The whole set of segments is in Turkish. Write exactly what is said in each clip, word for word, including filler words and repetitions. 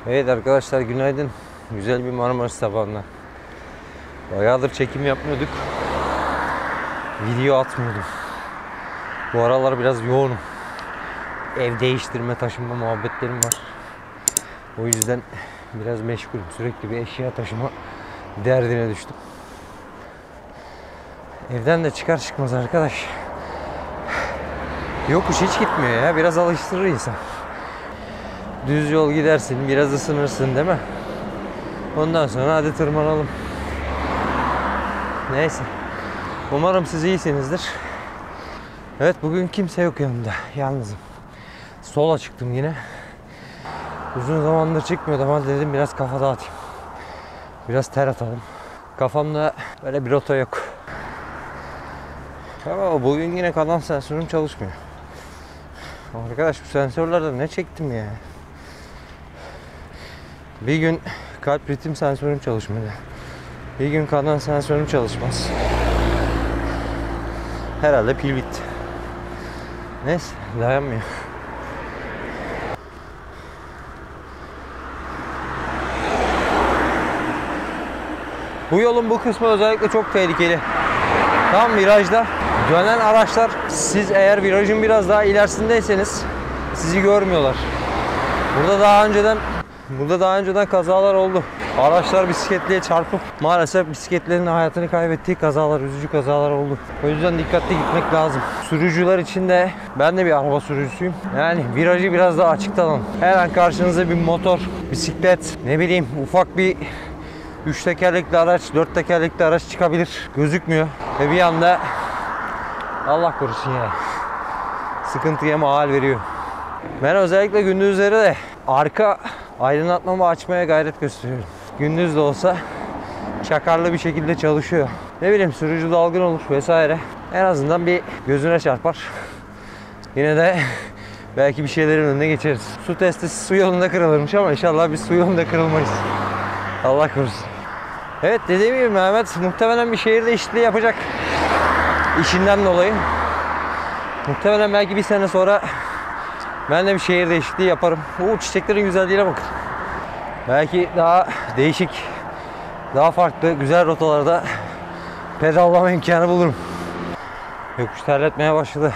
Evet arkadaşlar, günaydın. Güzel bir Marmaris sabahından. Bayağıdır çekim yapmıyorduk. Video atmıyordum. Bu aralar biraz yoğunum. Ev değiştirme, taşınma muhabbetlerim var. O yüzden biraz meşgulüm. Sürekli bir eşya taşıma derdine düştüm. Evden de çıkar çıkmaz arkadaş, yokuş hiç gitmiyor ya. Biraz alıştırır insan. Düz yol gidersin, biraz ısınırsın değil mi? Ondan sonra hadi tırmanalım. Neyse. Umarım siz iyisinizdir. Evet, bugün kimse yok yanımda. Yalnızım. Sola çıktım yine. Uzun zamandır çıkmıyordum ama dedim biraz kafa dağıtayım. Biraz ter atalım. Kafamda böyle bir rota yok. Ama bugün yine kanal sensörüm çalışmıyor. Arkadaş, bu sensörlerden ne çektim ya? Bir gün kalp ritim sensörüm çalışmadı. Bir gün kanal sensörüm çalışmaz. Herhalde pil bitti. Neyse, dayanmıyor. Bu yolun bu kısmı özellikle çok tehlikeli. Tam virajda dönen araçlar, siz eğer virajın biraz daha ilerisindeyseniz sizi görmüyorlar. Burada daha önceden burada daha önceden kazalar oldu. Araçlar bisikletliye çarpıp maalesef bisikletlerin hayatını kaybettiği kazalar, üzücü kazalar oldu. O yüzden dikkatli gitmek lazım. Sürücüler için de, ben de bir araba sürücüsüyüm. Yani virajı biraz daha açıktan alın. Her an karşınıza bir motor, bisiklet, ne bileyim ufak bir üç tekerlekli araç, dört tekerlekli araç çıkabilir. Gözükmüyor. Ve bir anda Allah korusun ya, sıkıntıya mahal veriyor. Ben özellikle gündüzleri de arka aydınlatmamı açmaya gayret gösteriyorum. Gündüz de olsa çakarlı bir şekilde çalışıyor. Ne bileyim, sürücü dalgın olur vesaire. En azından bir gözüne çarpar. Yine de belki bir şeylerin önüne geçeriz. Su testisi su yolunda kırılırmış ama inşallah biz su yolunda kırılmayız. Allah korusun. Evet, dediğim gibi Mehmet muhtemelen bir şehir değişikliği yapacak. İşinden dolayı. Muhtemelen belki bir sene sonra ben de bir şehir değişikliği yaparım. Oo, çiçeklerin güzelliğine bakın. Belki daha değişik, daha farklı, güzel rotalarda pedallama imkanı bulurum. Yokuş terletmeye başladı.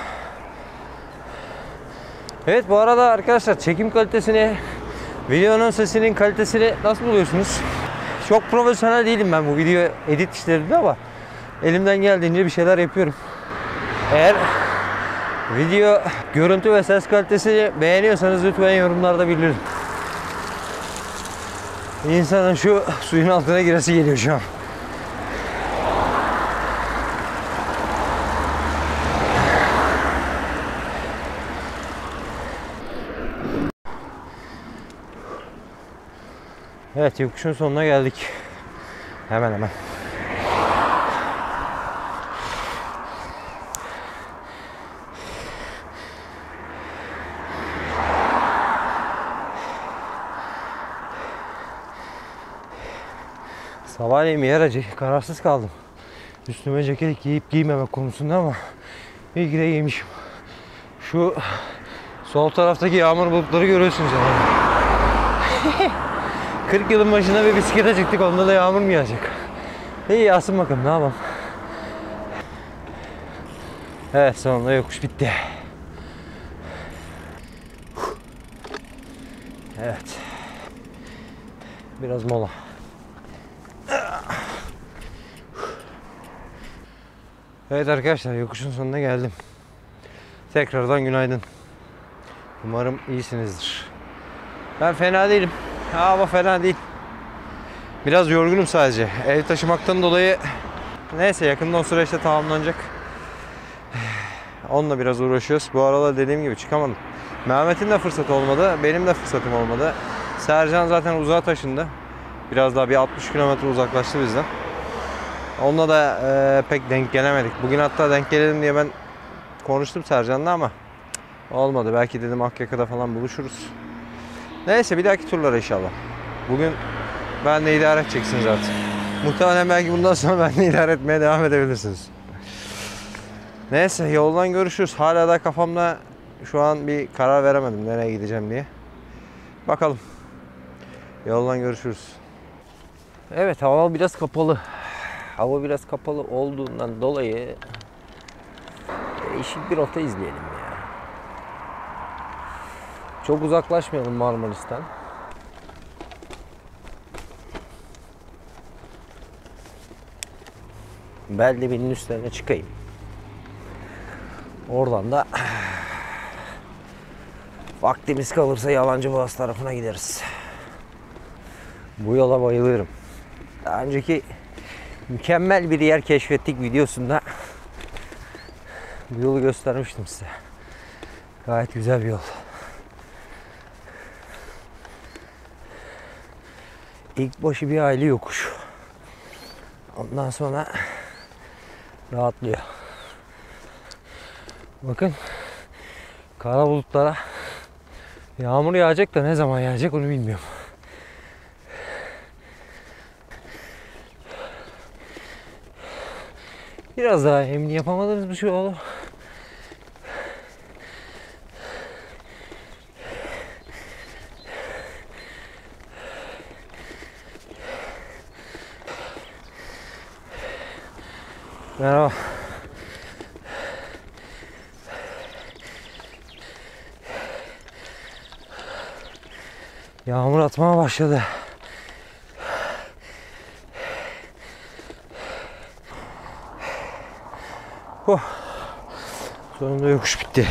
Evet, bu arada arkadaşlar, çekim kalitesini, videonun sesinin kalitesini nasıl buluyorsunuz? Çok profesyonel değilim ben bu video edit işlerinde ama elimden geldiğince bir şeyler yapıyorum. Eğer video, görüntü ve ses kalitesini beğeniyorsanız lütfen yorumlarda bildirin. İnsanın şu suyun altına giresi geliyor şu an. Evet, yokuşun sonuna geldik. Hemen hemen. Sabahleyin bir aracı kararsız kaldım. Üstüme ceket giyip giymemek konusunda ama iyi ki de giymişim. Şu sol taraftaki yağmur bulutları görüyorsunuz yani. kırk yılın başına bir bisiklete çıktık, onda da yağmur mu yağacak? İyi yağsın bakalım, ne yapalım. Evet, sonunda yokuş bitti. Evet. Biraz mola. Evet arkadaşlar, yokuşun sonuna geldim. Tekrardan günaydın. Umarım iyisinizdir. Ben fena değilim. Ama fena değil. Biraz yorgunum sadece. Ev taşımaktan dolayı. Neyse, yakında o süreçte tamamlanacak. Onunla biraz uğraşıyoruz. Bu aralar dediğim gibi çıkamadım. Mehmet'in de fırsatı olmadı. Benim de fırsatım olmadı. Sercan zaten uzağa taşındı. Biraz daha bir altmış kilometre uzaklaştı bizden. Onunla da e, pek denk gelemedik. Bugün hatta denk gelelim diye ben konuştum Sercan'la ama olmadı. Belki dedim Akyaka'da falan buluşuruz. Neyse, bir dahaki turlara inşallah. Bugün benle idare edeceksiniz artık. Muhtemelen belki bundan sonra benle idare etmeye devam edebilirsiniz. Neyse, yoldan görüşürüz. Hala da kafamda şu an bir karar veremedim nereye gideceğim diye. Bakalım. Yoldan görüşürüz. Evet, hava biraz kapalı. Hava biraz kapalı olduğundan dolayı değişik bir rota izleyelim ya. Çok uzaklaşmayalım Marmaris'ten. Beldevi'nin üstlerine çıkayım. Oradan da vaktimiz kalırsa Yalancıboğaz tarafına gideriz. Bu yola bayılıyorum. Daha önceki mükemmel bir yer keşfettik videosunda bu yolu göstermiştim size. Gayet güzel bir yol. İlk başı bir aile yokuş. Ondan sonra rahatlıyor. Bakın, kara bulutlara yağmur yağacak da ne zaman yağacak onu bilmiyorum. Biraz daha emin yapamadığınız bir şey oldu. Merhaba. Yağmur atmaya başladı. Oh. Sonunda yokuş bitti.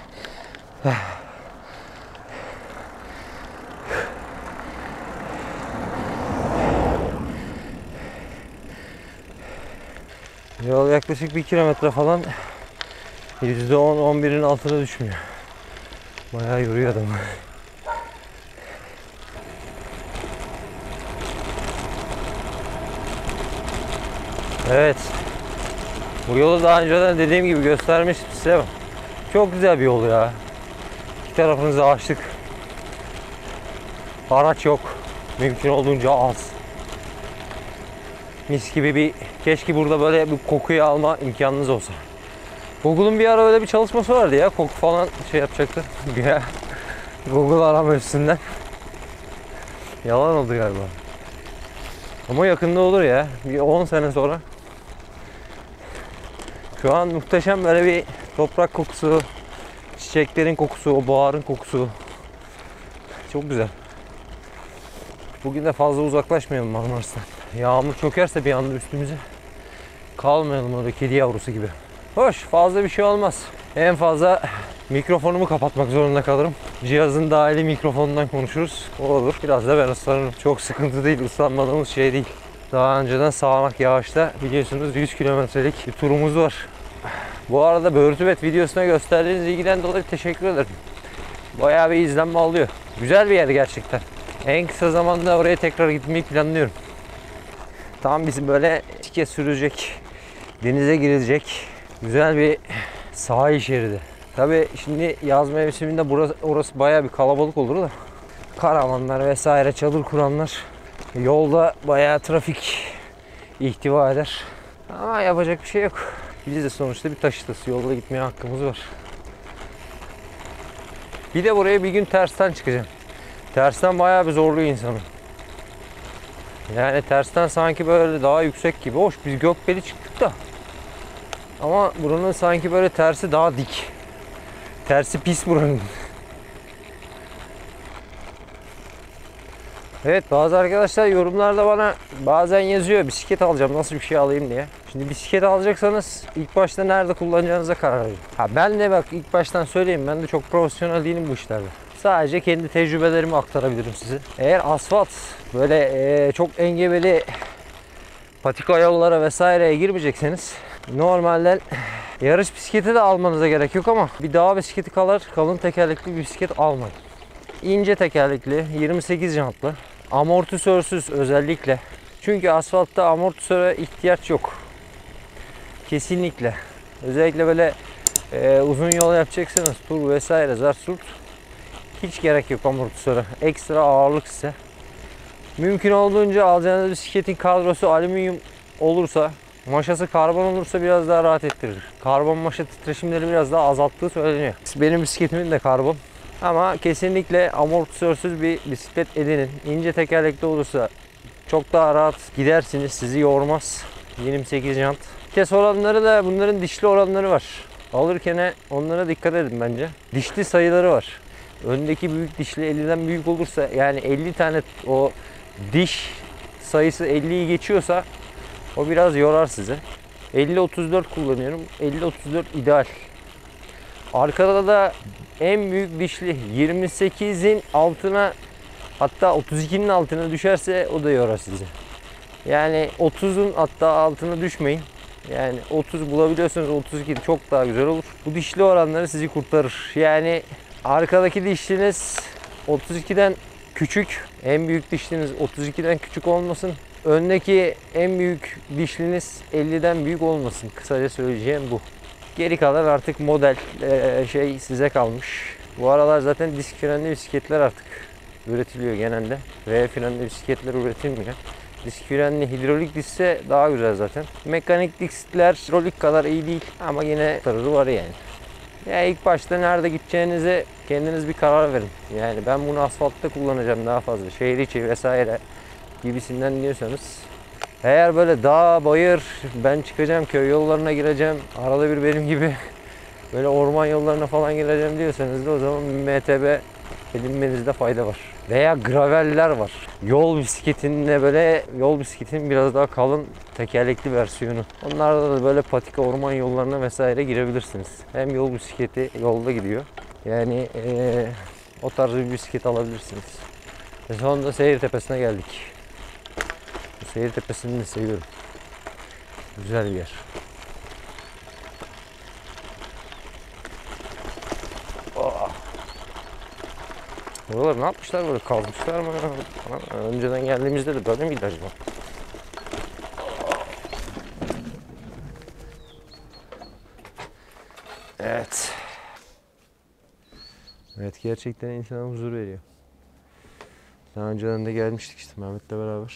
Yol yaklaşık bir kilometre falan, yüzde on on birin altına düşmüyor. Bayağı yoruyor adamı. Evet. Bu yolu daha önceden dediğim gibi göstermiştim size. Çok güzel bir yol ya. İki tarafınızda ağaçlık. Araç yok. Mümkün olduğunca az. Mis gibi bir, keşke burada böyle bir kokuyu alma imkanınız olsa. Google'un bir ara öyle bir çalışması vardı ya. Koku falan şey yapacaktı. Google arama üstünden. Yalan oldu galiba. Ama yakında olur ya. Bir on sene sonra. Şu an muhteşem böyle bir toprak kokusu, çiçeklerin kokusu, o baharın kokusu. Çok güzel. Bugün de fazla uzaklaşmayalım Marmaris'ten. Yağmur çökerse bir anda üstümüze kalmayalım orada kedi yavrusu gibi. Hoş, fazla bir şey olmaz. En fazla mikrofonumu kapatmak zorunda kalırım. Cihazın dahili mikrofonundan konuşuruz. O olur. Biraz da ben ıslanırım. Çok sıkıntı değil, ıslanmadığımız şey değil. Daha önceden sağanak yağışta biliyorsunuz yüz kilometrelik bir turumuz var. Bu arada Börtübet videosuna gösterdiğiniz ilgiden dolayı teşekkür ederim. Bayağı bir izlenme alıyor. Güzel bir yer gerçekten. En kısa zamanda oraya tekrar gitmeyi planlıyorum. Tam bizim böyle bisiklet sürecek, denize girecek güzel bir sahil şeridi. Tabii şimdi yaz mevsiminde burası, orası bayağı bir kalabalık olur da karavanlar vesaire, çadır kuranlar, yolda bayağı trafik ihtiva eder. Ama yapacak bir şey yok. Biz de sonuçta bir taşıtız. Yolda gitmeye hakkımız var. Bir de buraya bir gün tersten çıkacağım. Tersten bayağı bir zorluyor insanı. Yani tersten sanki böyle daha yüksek gibi. Hoş, biz Gökbeli çıktık da. Ama buranın sanki böyle tersi daha dik. Tersi pis buranın. Evet, bazı arkadaşlar yorumlarda bana bazen yazıyor bisiklet alacağım, nasıl bir şey alayım diye. Şimdi bisiklet alacaksanız ilk başta nerede kullanacağınıza karar verin. Ha, ben de bak ilk baştan söyleyeyim, ben de çok profesyonel değilim bu işlerde. Sadece kendi tecrübelerimi aktarabilirim size. Eğer asfalt böyle e, çok engebeli patika yollara vesaireye girmeyecekseniz normalde yarış bisikleti de almanıza gerek yok ama bir dağ bisikleti kalır, kalın tekerlekli bir bisiklet almayın. İnce tekerlekli, yirmi sekiz jantlı, amortisörsüz özellikle. Çünkü asfaltta amortisöre ihtiyaç yok. Kesinlikle. Özellikle böyle e, uzun yol yapacaksınız, tur vesaire, zart surt. Hiç gerek yok amortisöre. Ekstra ağırlık size. Mümkün olduğunca alacağınız bisikletin kadrosu alüminyum olursa, maşası karbon olursa biraz daha rahat ettirir. Karbon maşa titreşimleri biraz daha azalttığı söyleniyor. Benim bisikletimin de karbon. Ama kesinlikle amortisörsüz bir bisiklet edinin. İnce tekerlekli olursa çok daha rahat gidersiniz. Sizi yormaz. yirmi sekiz jant. Vites oranları da bunların dişli oranları var. Alırken onlara dikkat edin bence. Dişli sayıları var. Öndeki büyük dişli elliden büyük olursa, yani elli tane o diş sayısı elliyi geçiyorsa o biraz yorar sizi. elli otuz dört kullanıyorum. elli otuz dört ideal. Arkada da en büyük dişli yirmi sekizin altına, hatta otuz ikinin altına düşerse o da yorar sizi. Yani otuzun hatta altına düşmeyin. Yani otuz bulabiliyorsanız otuz iki çok daha güzel olur. Bu dişli oranları sizi kurtarır. Yani arkadaki dişliniz otuz ikiden küçük, en büyük dişliniz otuz ikiden küçük olmasın. Öndeki en büyük dişliniz elliden büyük olmasın. Kısaca söyleyeceğim bu. Geri kalan artık model şey size kalmış. Bu aralar zaten disk frenli bisikletler artık üretiliyor genelde. V frenli bisikletler üretilmiyor. Disk frenli hidrolik diskse daha güzel zaten. Mekanik diskler hidrolik kadar iyi değil ama yine tararı var yani. Ya ilk başta nerede gideceğinize kendiniz bir karar verin. Yani ben bunu asfaltta kullanacağım daha fazla. Şehir içi vesaire gibisinden diyorsanız. Eğer böyle dağ, bayır, ben çıkacağım köy yollarına gireceğim, arada bir benim gibi böyle orman yollarına falan gireceğim diyorsanız da o zaman M T B edinmenizde fayda var. Veya graveller var. Yol bisikletinde böyle, yol bisikletinin biraz daha kalın tekerlekli versiyonu. Onlarda da böyle patika orman yollarına vesaire girebilirsiniz. Hem yol bisikleti yolda gidiyor. Yani ee, o tarz bir bisiklet alabilirsiniz. Ve sonunda Seyir Tepesi'ne geldik. Bu Seyir Tepesi'ni de seviyorum. Güzel bir yer. Oh. Buraları ne yapmışlar, böyle kazmışlar mı? Önceden geldiğimizde de böyle miydi acaba? Evet. Evet, gerçekten insana huzur veriyor. Daha önceden de gelmiştik işte Mehmet'le beraber.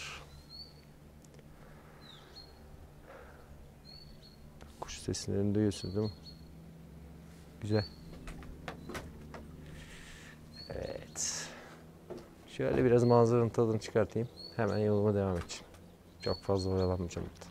Kuş seslerini duyuyorsunuz değil mi? Güzel. Evet. Şöyle biraz manzaranın tadını çıkartayım. Hemen yoluma devam edeceğim. Çok fazla oyalanmayacağım burada.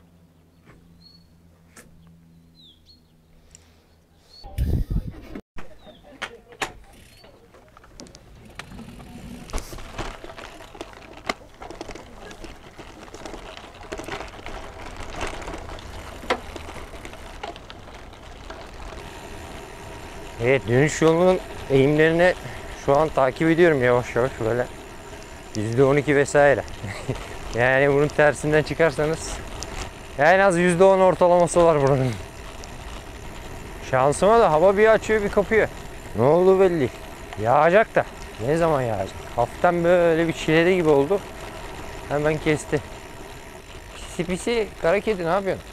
Evet, dönüş yolunun eğimlerini şu an takip ediyorum yavaş yavaş böyle. yüzde on iki vesaire. Yani bunun tersinden çıkarsanız yani en az yüzde on ortalaması var buranın. Şansıma da hava bir açıyor bir kapıyor. Ne oldu belli. Yağacak da. Ne zaman yağacak? Hafiften böyle bir çileli gibi oldu. Hemen kesti. Pisi pisi kara kedi ne yapıyorsun?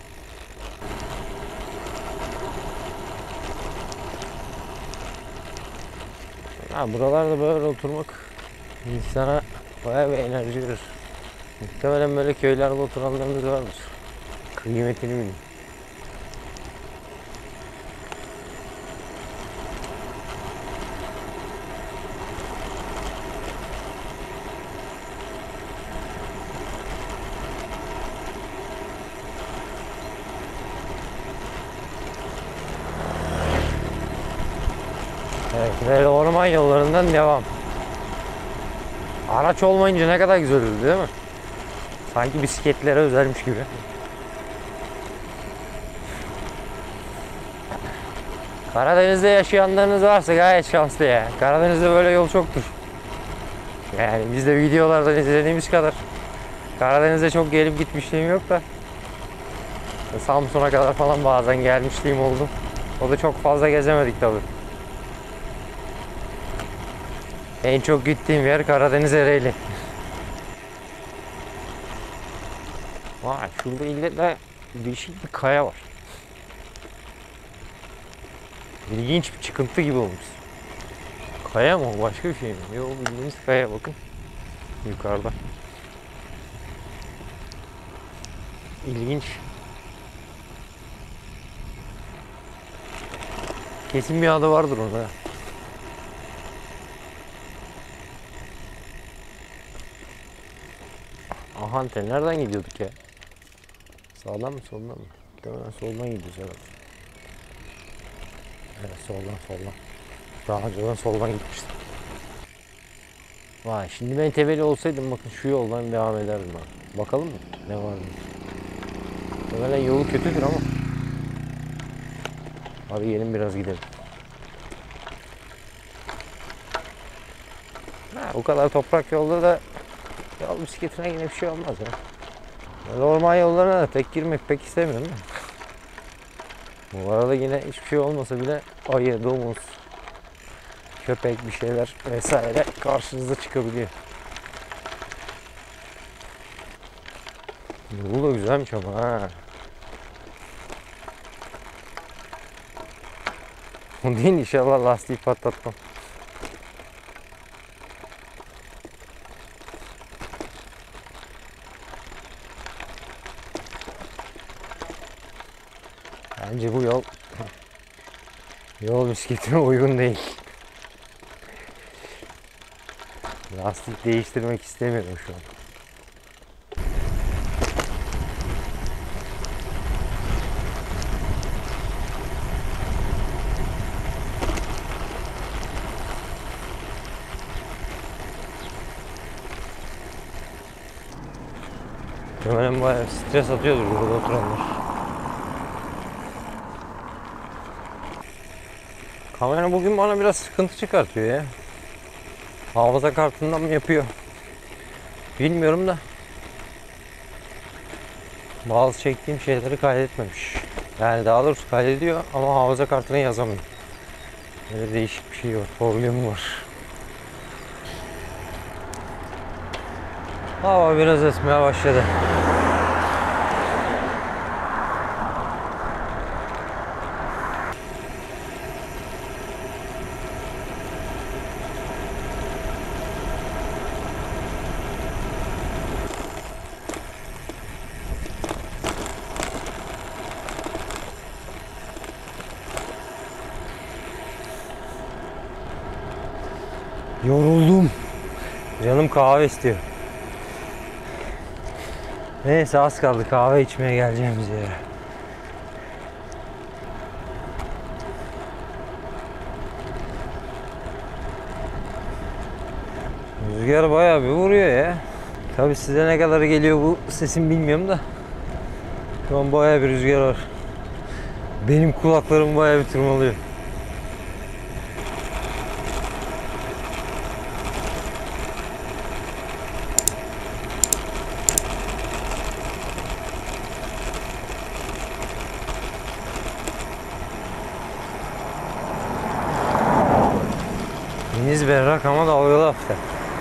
Ha, buralarda böyle oturmak insana bayağı bir enerji verir. Muhtemelen böyle köylerde oturanlarımız vardır. Kıymetini bilin. Evet, böyle orman yollarından devam. Araç olmayınca ne kadar güzel oldu değil mi? Sanki bisikletlere özelmiş gibi. Karadeniz'de yaşayanlarınız varsa gayet şanslı ya. Karadeniz'de böyle yol çoktur. Yani biz de videolardan izlediğimiz kadar Karadeniz'de çok gelip gitmişliğim yok da Samsun'a kadar falan bazen gelmişliğim oldu. O da çok fazla gezemedik tabii. En çok gittiğim yer Karadeniz Ereğli. Vay, şurada ille değişik bir kaya var. İlginç bir çıkıntı gibi olmuş. Kaya mı o, başka bir şey mi? Yok, bildiğimiz kaya, bakın. Yukarıda. İlginç. Kesin bir adı vardır orada. Ahante nereden gidiyorduk ya? Sağdan mı soldan mı? Muhtemelen soldan gidiyoruz herhalde. Evet soldan soldan. Daha önceden soldan gitmiştim. Vay şimdi ben tebeli olsaydım bakın şu yoldan devam ederdim abi. Bakalım mı ne var mı? Muhtemelen yolu kötüdür ama. Hadi gelin biraz gidelim. Ha, bu kadar toprak yolda da yol bisikletine yine bir şey olmaz ya. Böyle orman yollarına da pek girmek pek istemiyorum. Bu arada yine hiçbir şey olmasa bile ayı, domuz, köpek bir şeyler vesaire karşınıza çıkabiliyor. Yolu da güzelmiş ama ha. O değil inşallah lastiği patlatmam. Bence bu yol yol bisikletine uygun değil. Lastik değiştirmek istemiyorum şu an. Hemen bayağı stres atıyordur burada oturanlar. Kamera bugün bana biraz sıkıntı çıkartıyor ya. Hafıza kartından mı yapıyor? Bilmiyorum da. Bazı çektiğim şeyleri kaydetmemiş. Yani daha doğrusu kaydediyor ama hafıza kartına yazamıyor. Böyle değişik bir şey var, problemi var. Hava biraz esmeye başladı. Yoruldum. Canım kahve istiyor. Neyse az kaldı kahve içmeye geleceğimiz yere. Rüzgar bayağı bir vuruyor ya. Tabii size ne kadar geliyor bu sesim bilmiyorum da. Şu an bayağı bir rüzgar var. Benim kulaklarım bayağı bir tırmalıyor. Deniz berrak ama dalgalı hafiften.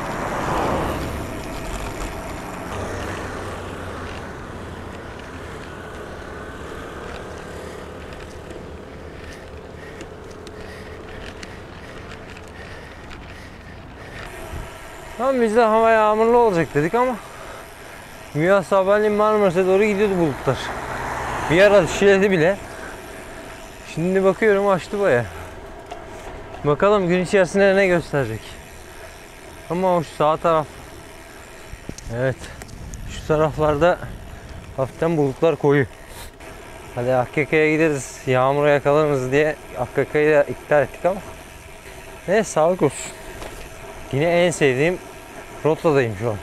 Tamam biz de hava yağmurlu olacak dedik ama Müyas sabahleyin Marmaris'e doğru gidiyordu bulutlar. Bir ara şişeledi bile. Şimdi bakıyorum açtı baya. Bakalım gün içerisinde ne gösterecek. Ama o şu sağ taraf. Evet. Şu taraflarda hafiften bulutlar koyu. Hadi Akkaya'ya gideriz. Yağmura yakalanırız diye Akkaya'yı da iptal ettik ama. Neyse sağlık olsun. Yine en sevdiğim rotadayım şu an.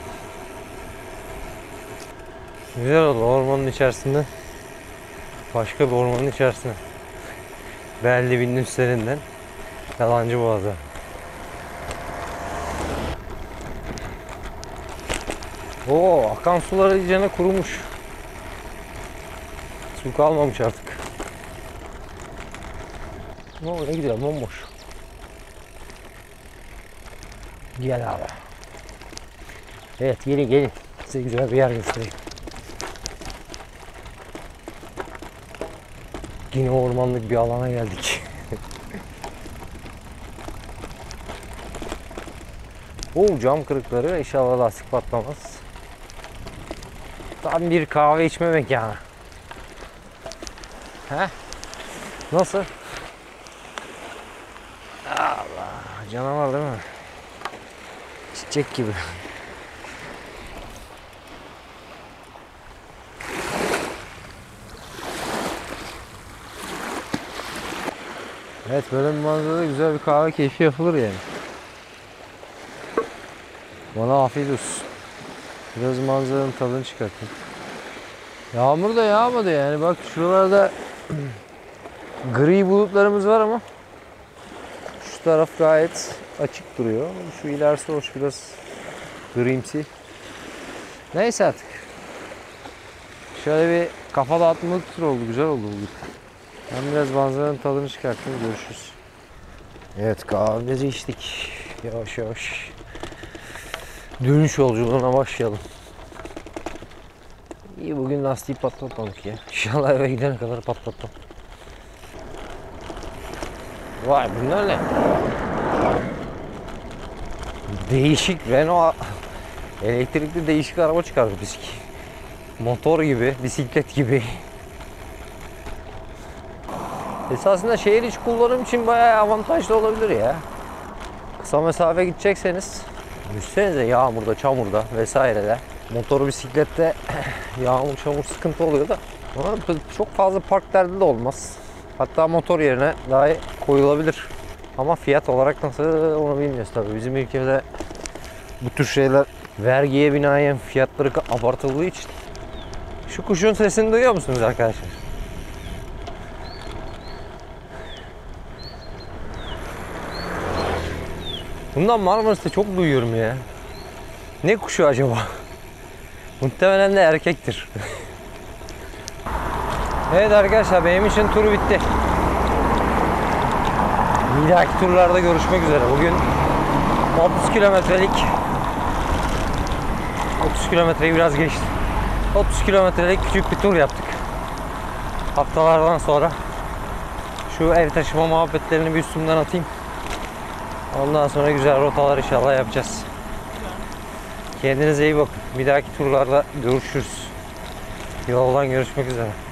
Güzel oldu ormanın içerisinde. Başka bir ormanın içerisinde. Bellibinin üstlerinden Yalancı Boğaz'a. Oo, akan sular iyicene kurumuş. Su kalmamış artık. Ne oluyor gidiyor bomboş. Gel abi. Evet gelin gelin. Size güzel bir yer göstereyim. Yine ormanlık bir alana geldik. Oo, cam kırıkları, inşallah lastik patlamaz. Tam bir kahve içme mekanı. Heh. Nasıl? Allah, canavar değil mi? Çiçek gibi. Evet, böyle bir manzarada güzel bir kahve keyfi yapılır yani. Bana afiyet olsun. Biraz manzaranın tadını çıkartayım. Yağmur da yağmadı yani. Bak şuralarda gri bulutlarımız var ama şu taraf gayet açık duruyor. Şu ilerisi hoş, biraz grimsi. Neyse artık. Şöyle bir kafa dağıtmalık tur oldu. Güzel oldu bugün. Ben biraz manzaranın tadını çıkartayım. Görüşürüz. Evet, kahvemizi içtik. Yavaş yavaş dönüş yolculuğuna başlayalım. İyi, bugün lastiği patlatmadık ya. İnşallah eve gidene kadar patlatmam. Vay, bunlar ne? Değişik Renault elektrikli değişik araba çıkardı bizik. Motor gibi, bisiklet gibi. Esasında şehir içi kullanım için bayağı avantajlı olabilir ya. Kısa mesafe gidecekseniz, düşünsenize yağmurda, çamurda vesairede. Motor bisiklette yağmur, çamur sıkıntı oluyor da. Ama çok fazla park derdi de olmaz. Hatta motor yerine daha koyulabilir. Ama fiyat olarak nasıl onu bilmiyoruz tabii. Bizim ülkede bu tür şeyler vergiye binaen fiyatları abartıldığı için. Şu kuşun sesini duyuyor musunuz arkadaşlar? Bundan Marmaris'te çok duyuyorum ya. Ne kuşu acaba? Muhtemelen de erkektir. Evet arkadaşlar, benim için tur bitti. Bir dahaki turlarda görüşmek üzere. Bugün otuz kilometrelik otuz kilometreyi biraz geçti. otuz kilometrelik küçük bir tur yaptık. Haftalardan sonra şu ev taşıma muhabbetlerini bir üstümden atayım. Ondan sonra güzel rotalar inşallah yapacağız. Kendinize iyi bakın. Bir dahaki turlarda görüşürüz. Yoldan görüşmek üzere.